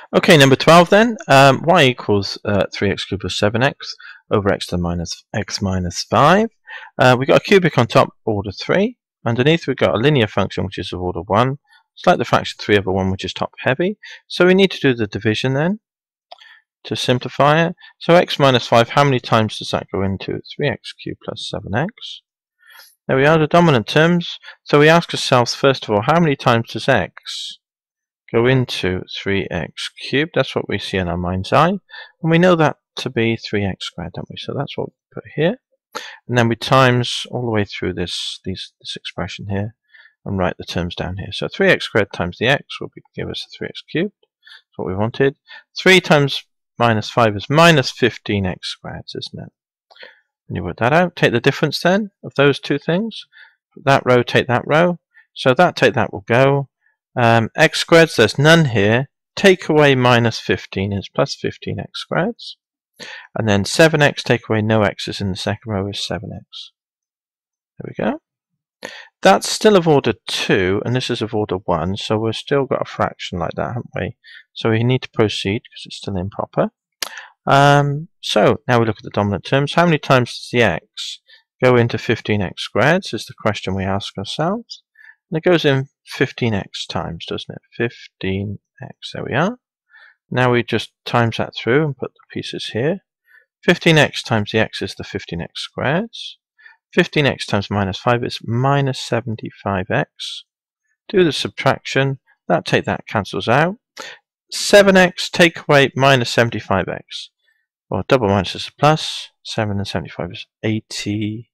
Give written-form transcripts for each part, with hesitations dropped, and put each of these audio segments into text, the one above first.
Okay, number 12 then. Y equals 3x cubed plus 7x over x to the minus x minus 5. We've got a cubic on top, order 3. Underneath we've got a linear function which is of order 1. It's like the fraction 3 over 1 which is top heavy. So we need to do the division then to simplify it. So x minus 5, how many times does that go into? 3x cubed plus 7x. There we are, the dominant terms. So we ask ourselves first of all, how many times does x go into 3x cubed? That's what we see in our mind's eye. And we know that to be 3x squared, don't we? So that's what we put here. And then we times all the way through this expression here and write the terms down here. So 3x squared times the x will give us the 3x cubed. That's what we wanted. 3 times minus 5 is minus 15x squared, isn't it? And you work that out. Take the difference then of those two things. That row, take that row. So that take that will go. X squared, there's none here. Take away minus 15 is plus 15x squared. And then 7x, take away no x's in the second row is 7x. There we go. That's still of order 2, and this is of order 1, so we've still got a fraction like that, haven't we? So we need to proceed because it's still improper. So now we look at the dominant terms. How many times does the x go into 15x squared is the question we ask ourselves. And it goes in 15x times, doesn't it? 15x, there we are. Now we just times that through and put the pieces here. 15x times the x is the 15x squared. 15x times minus 5 is minus 75x. Do the subtraction. That take that cancels out. 7x take away minus 75x. Well, double minus is a plus. 7 and 75 is 82x.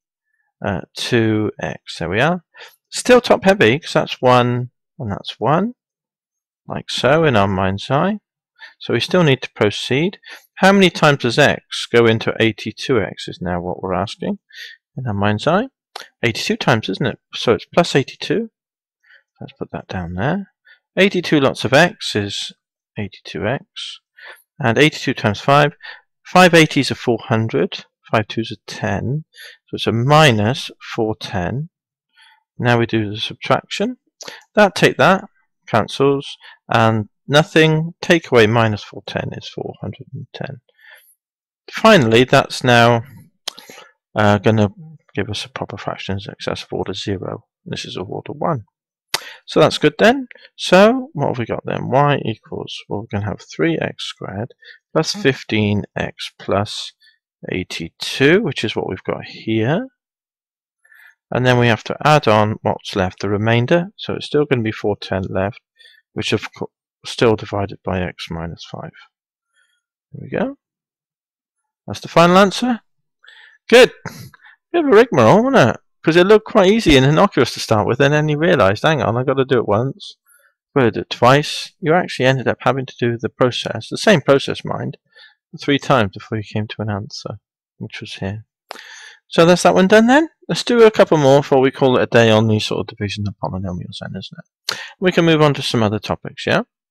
There we are. Still top heavy because that's 1 and that's 1. Like so in our mind's eye. So we still need to proceed. How many times does x go into 82x is now what we're asking in our mind's eye. 82 times, isn't it? So it's plus 82. Let's put that down there. 82 lots of x is 82x. And 82 times 5. 5 80s are 400. 5 2s are 10. So it's a minus 410. Now we do the subtraction. That take that, cancels, and nothing. Take away minus 410 is 410. Finally, that's now going to give us a proper fraction in excess of order 0. This is of order 1. So that's good then. So what have we got then? Y equals, well, we're going to have 3x squared plus 15x plus 82, which is what we've got here. And then we have to add on what's left, the remainder. So it's still going to be 410 left, which of course still divided by x minus 5. There we go. That's the final answer. Good. Bit of a rigmarole, wasn't it? Because it looked quite easy and innocuous to start with, and then you realised, hang on, I've got to do it once. I've got to do it twice. You actually ended up having to do the process, the same process, mind, 3 times before you came to an answer, which was here. So that's that one done then. Let's do a couple more before we call it a day on these sort of division of polynomials then, isn't it? We can move on to some other topics, yeah?